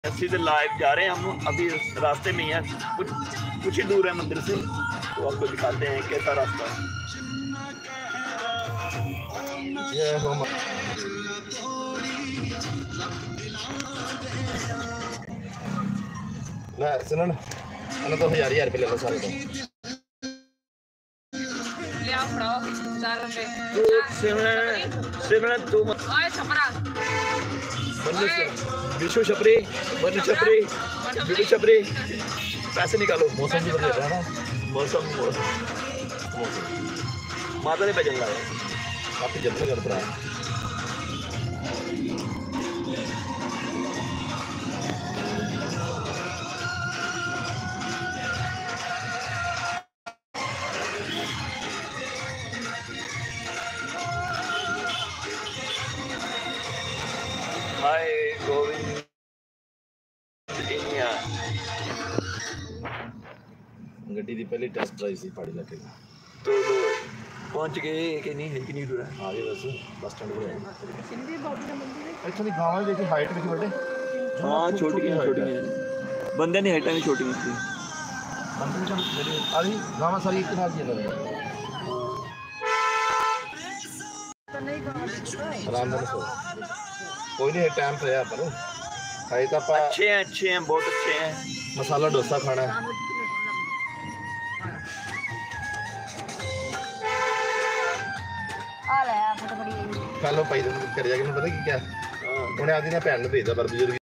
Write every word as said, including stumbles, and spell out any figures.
सीधे लाइव जा रहे हैं हम, अभी रास्ते में ही है, कुछ कुछ ही दूर है मंदिर से, तो आपको दिखाते हैं कैसा रास्ता है। ना सुनो ना, अना तो हजार हजार रुपये ले लो सारे को। ले आओ फड़ाओ हजार रुपए। तो सिमरन सिमरन तू मत ओए छपरा बन्नू विशु छपरी बन्नू छपरी विशु छपरी पैसे निकालो। मौसम भी बदल रहा है ना, मौसम मौसम माता ने भजन लाया काफी जल्दी कर रहा है। हाय गोविंद इंडिया गड्डी की पहली टेस्ट ड्राइव सी पहाड़ी इलाके में, तो पहुंच गए कि नहीं है कि नहीं दूर है? आ गए बस बस स्टैंड पे। एक्चुअली गांव में देखी हाइट में बड़े हाँ छोटी है छोटी है बंदे ने हाइट में छोटी है अभी गांव सारी एक नाल जी लगे आराम से सो कोई नहीं टाइम पे है पर खाई तो पा अच्छे हैं अच्छे हैं बहुत अच्छे हैं। मसाला डोसा खाना है। आ ले फोटो बड़ी कल वो भाई कर जाके पता की क्या उन्हें आदि ना भैन भेजता पर बुजुर्ग